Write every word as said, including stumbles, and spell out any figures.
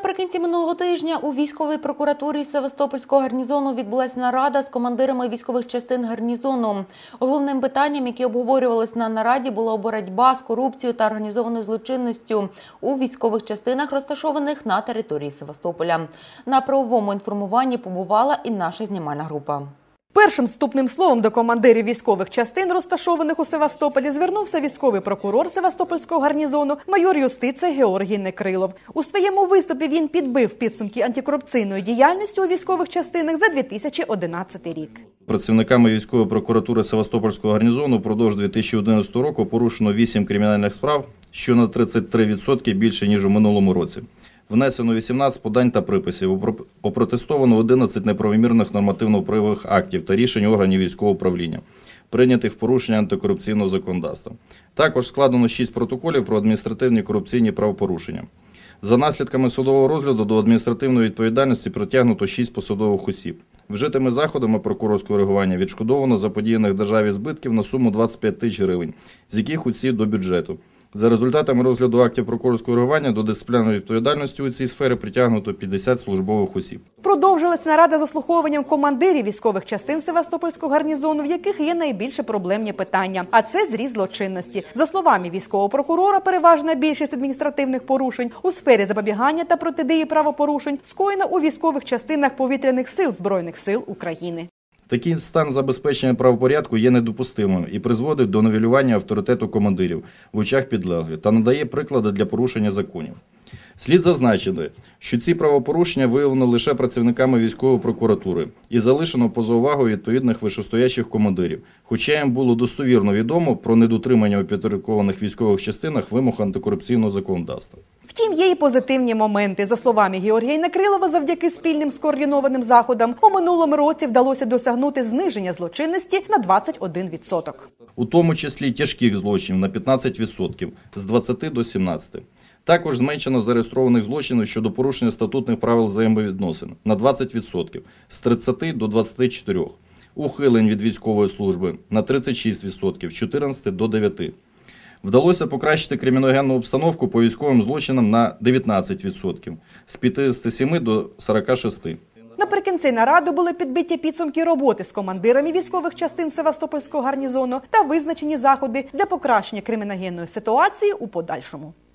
Наприкінці минулого тижня у військовій прокуратурі Севастопольського гарнізону відбулася нарада з командирами військових частин гарнізону. Головним питанням, яке обговорювалось на нараді, була боротьба з корупцією та організованою злочинністю у військових частинах, розташованих на території Севастополя. На правовому інформуванні побувала і наша знімальна група. Першим вступним словом до командирів військових частин, розташованих у Севастополі, звернувся військовий прокурор Севастопольського гарнізону майор юстиції Георгій Некрилов. У своєму виступі він підбив підсумки антикорупційної діяльності у військових частинах за дві тисячі одинадцятий рік. Працівниками військової прокуратури Севастопольського гарнізону впродовж дві тисячі одинадцятого року порушено вісім кримінальних справ, що на тридцять три відсотки більше, ніж у минулому році. Внесено вісімнадцять подань та приписів, опротестовано одинадцять неправомірних нормативно-правових актів та рішень органів військового управління, прийнятих в порушення антикорупційного законодавства. Також складено шість протоколів про адміністративні корупційні правопорушення. За наслідками судового розгляду до адміністративної відповідальності притягнуто шість посадових осіб. Вжитими заходами прокурорського реагування відшкодовано заподіяних державі збитків на суму двадцять п'ять тисяч гривень, з яких усі до бюджету. За результатами розгляду актів прокурорського реагування до дисциплінарної відповідальності у цій сфері притягнуто п'ятдесят службових осіб. Продовжилась нарада заслуховуванням командирів військових частин Севастопольського гарнізону, в яких є найбільше проблемні питання. А це зріст злочинності. За словами військового прокурора, переважна більшість адміністративних порушень у сфері запобігання та протидії правопорушень скоєна у військових частинах повітряних сил Збройних сил України. Такий стан забезпечення правопорядку є недопустимим і призводить до нівелювання авторитету командирів в очах підлеглих та надає приклади для порушення законів. Слід зазначити, що ці правопорушення виявлено лише працівниками військової прокуратури і залишено поза увагою відповідних вищестоящих командирів, хоча їм було достовірно відомо про недотримання у підпорядкованих військових частинах вимог антикорупційного законодавства. Втім, є і позитивні моменти. За словами Георгія Некрилова, завдяки спільним скоординованим заходам у минулому році вдалося досягнути зниження злочинності на двадцять один відсоток. У тому числі тяжких злочинів на п'ятнадцять відсотків, з двадцяти до сімнадцяти. Також зменшено зареєстрованих злочинів щодо порушення статутних правил взаємовідносин на двадцять відсотків, з тридцяти до двадцяти чотирьох. Ухилень від військової служби на тридцять шість відсотків, з чотирнадцяти до дев'яти. Вдалося покращити криміногенну обстановку по військовим злочинам на дев'ятнадцять відсотків, з п'ятдесяти семи до сорока шести. Наприкінці наради були підбиті підсумки роботи з командирами військових частин Севастопольського гарнізону та визначені заходи для покращення криміногенної ситуації у подальшому.